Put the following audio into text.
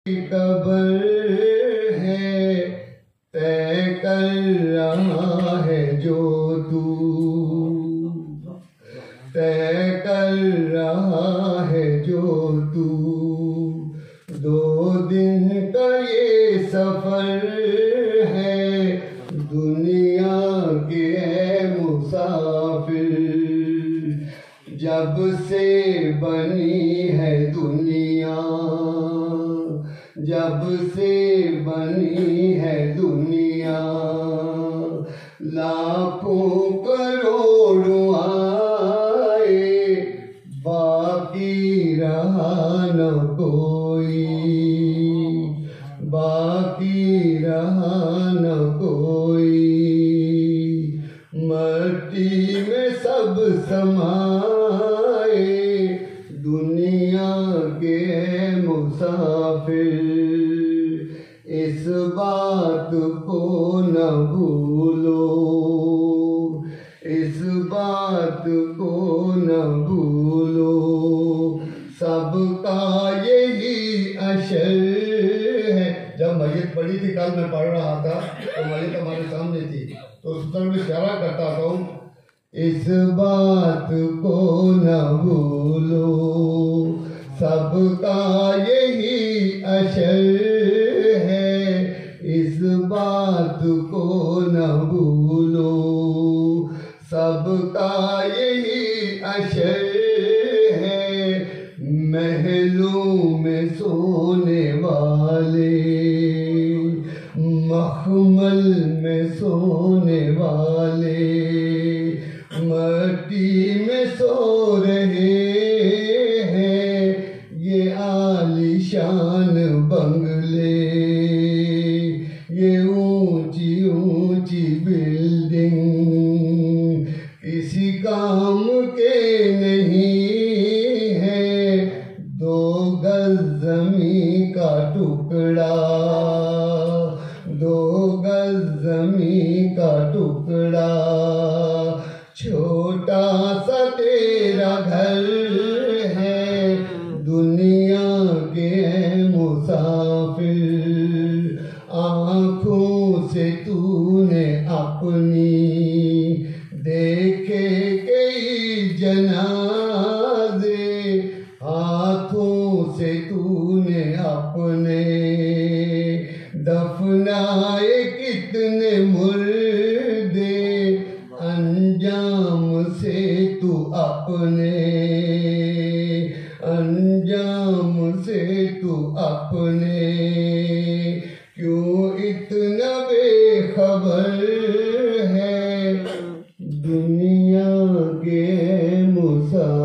قبر ہے طے کر رہا ہے جو تو طے کر رہا ہے جو تو 2 دن کا یہ سفر ہے دنیا کے اے مسافر جب سے بنی ہے دنیا جب سے بنی ہے دنیا لاکھوں کروڑوں آئے باقی رہا نہ کوئی باقی رہا نہ کوئی مٹی میں سب سمائے دنیا کے مسافر اس بات کو نہ بھولو اس بات کو نہ بھولو سب کا یہی اشر ہے. جب میت پڑی تھی کل میں پڑھ رہا تھا تو میت ہمارے سامنے تھی تو اس طرح میں اشارہ کرتا تھا اس بات کو نہ بھولو سب کا یہی اشر ہے اس بات کو نہ بھولو سب کا یہی اشر ہے محلوں میں سونے والے مخمل میں سونے والے مٹی میں سو رہے ہیں یہ عالیشان بنگلے یہ اونچی اونچی بلڈنگ کسی کام کے نہیں ہے 2 گز زمین کا ٹکڑا 2 گز زمین کا ٹکڑا چھوٹا سا تیرا گھر ہے دنیا کے مسافر آنکھوں سے تو نے اپنی دیکھے کئی جنازے ہاتھوں سے تو نے اپنے دفنائے کتنے مردے انجام سے تو اپنے انجام سے تو اپنے کیوں اتنا بے خبر ہے دنیا کے مسافر